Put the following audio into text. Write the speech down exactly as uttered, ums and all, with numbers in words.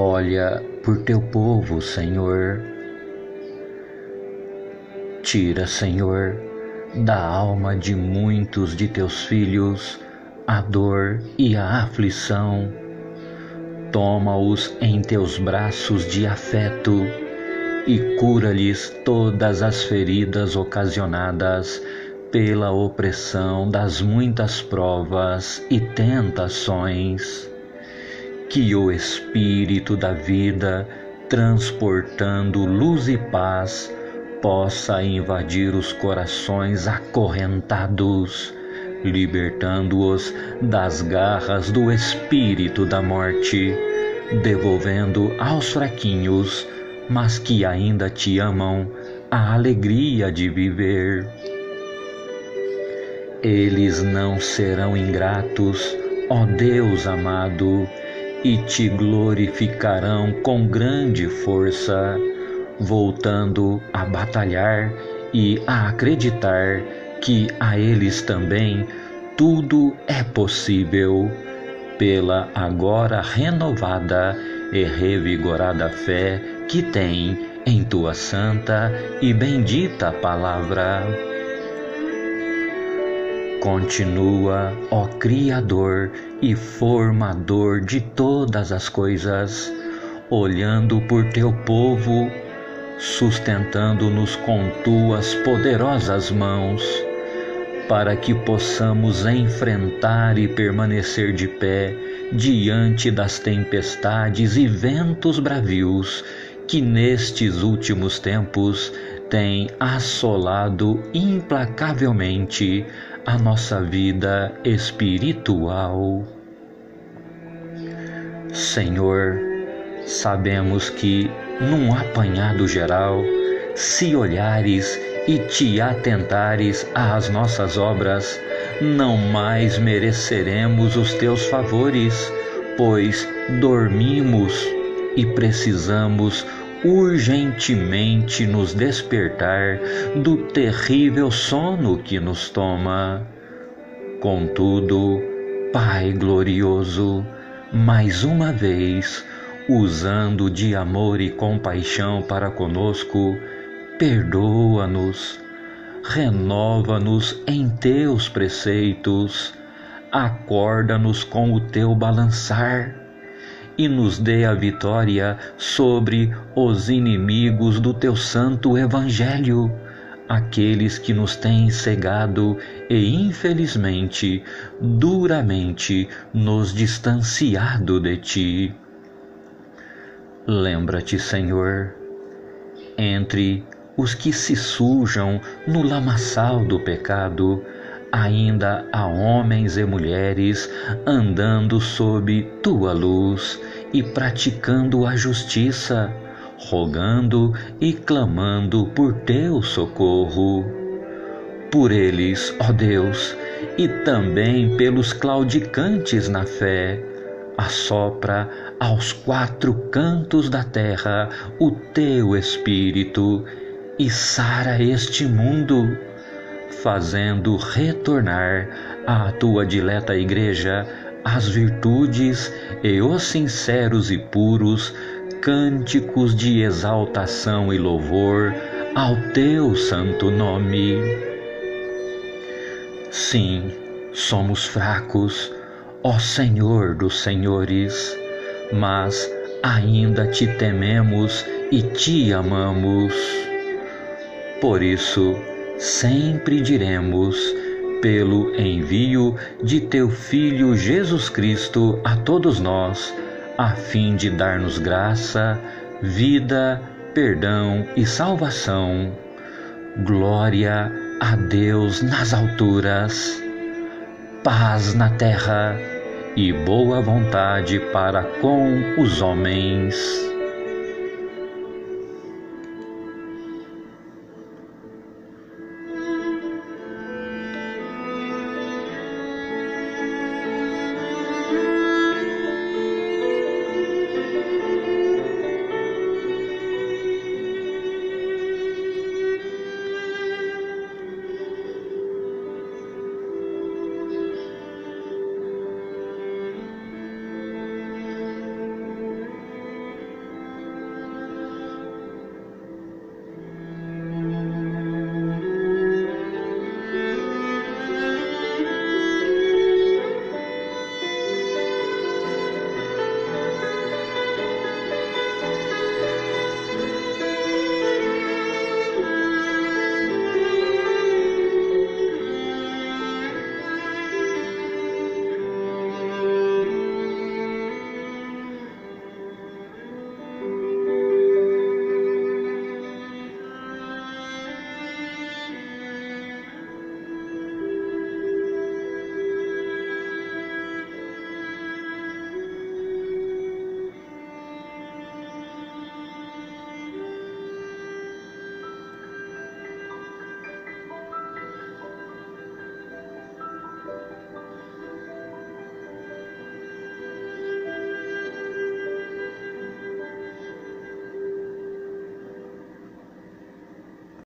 Olha por teu povo, Senhor. Tira, Senhor, da alma de muitos de teus filhos a dor e a aflição. Toma-os em teus braços de afeto e cura-lhes todas as feridas ocasionadas pela opressão das muitas provas e tentações. Que o Espírito da vida, transportando luz e paz, possa invadir os corações acorrentados, libertando-os das garras do espírito da morte, devolvendo aos fraquinhos, mas que ainda te amam, a alegria de viver. Eles não serão ingratos, ó Deus amado, e te glorificarão com grande força, voltando a batalhar e a acreditar que a eles também tudo é possível, pela agora renovada e revigorada fé que tem em tua santa e bendita palavra. Continua, ó Criador e Formador de todas as coisas, olhando por teu povo, sustentando-nos com tuas poderosas mãos, para que possamos enfrentar e permanecer de pé diante das tempestades e ventos bravios que nestes últimos tempos têm assolado implacavelmente a nossa vida espiritual. Senhor, sabemos que, num apanhado geral, se olhares e te atentares às nossas obras, não mais mereceremos os teus favores, pois dormimos e precisamos urgentemente nos despertar do terrível sono que nos toma. Contudo, Pai glorioso, mais uma vez, usando de amor e compaixão para conosco, perdoa-nos, renova-nos em teus preceitos, acorda-nos com o teu balançar e nos dê a vitória sobre os inimigos do teu santo evangelho, aqueles que nos têm cegado e infelizmente, duramente nos distanciado de ti. Lembra-te, Senhor, entre os que se sujam no lamaçal do pecado, ainda há homens e mulheres andando sob tua luz e praticando a justiça, rogando e clamando por teu socorro. Por eles, ó Deus, e também pelos claudicantes na fé, assopra aos quatro cantos da terra o teu Espírito e sara este mundo, fazendo retornar à tua dileta igreja as virtudes e os sinceros e puros cânticos de exaltação e louvor ao teu santo nome. Sim, somos fracos, ó Senhor dos senhores, mas ainda te tememos e te amamos. Por isso, sempre diremos, pelo envio de teu Filho Jesus Cristo a todos nós, a fim de dar-nos graça, vida, perdão e salvação. Glória a Deus nas alturas, paz na terra e boa vontade para com os homens.